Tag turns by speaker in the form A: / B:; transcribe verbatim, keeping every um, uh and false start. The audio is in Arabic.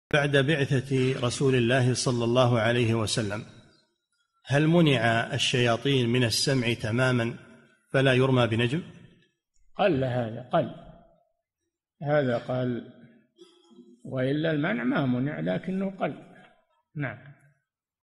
A: بعد بعثة رسول الله صلى الله عليه وسلم هل منع الشياطين من السمع تماما فلا يرمى بنجم؟
B: قل هذا قل هذا قال، وإلا المنع ما منع لكنه قل. نعم.